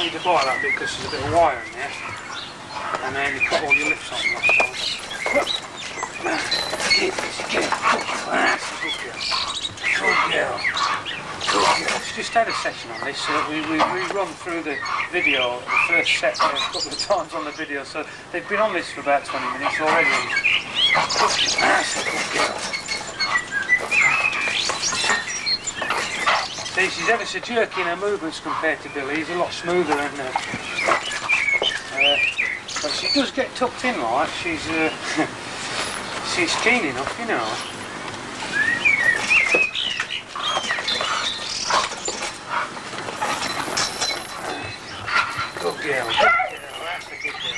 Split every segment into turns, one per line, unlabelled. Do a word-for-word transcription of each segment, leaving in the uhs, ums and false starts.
you to bite that bit because there's a bit of wire in there. And then you cut all your lips on last time. Get this, get it. That's a good girl. Good girl. Let's just had a session on this. Uh, we, we, we run through the video, the first set uh, a couple of times on the video, so they've been on this for about twenty minutes already. That's a good girl. See, she's ever so jerky in her movements compared to Billy. He's a lot smoother and uh, uh, but she does get tucked in like, she's uh, she's keen enough, you know. Good girl, good girl, that's a good girl.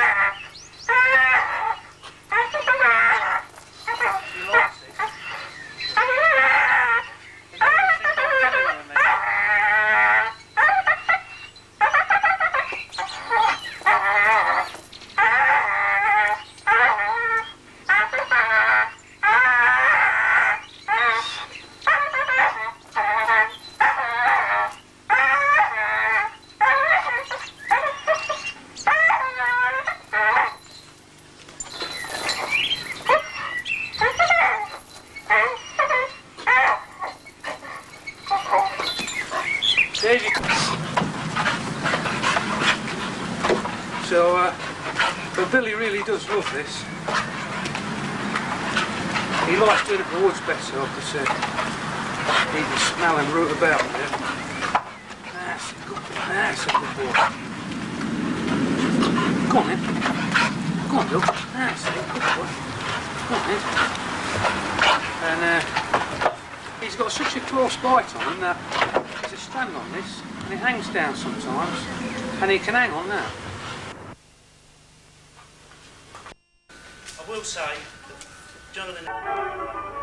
She likes it. So, uh, but Billy really does love this. He likes doing it in the woods better because uh, he can smell and root about with it. That's a good boy. That's a good boy. Go on then. Go on, Bill. That's it. Good boy. Go on then. And uh, he's got such a close bite on him that there's a strand on this and it hangs down sometimes. And he can hang on that.
I will say, Jonathan...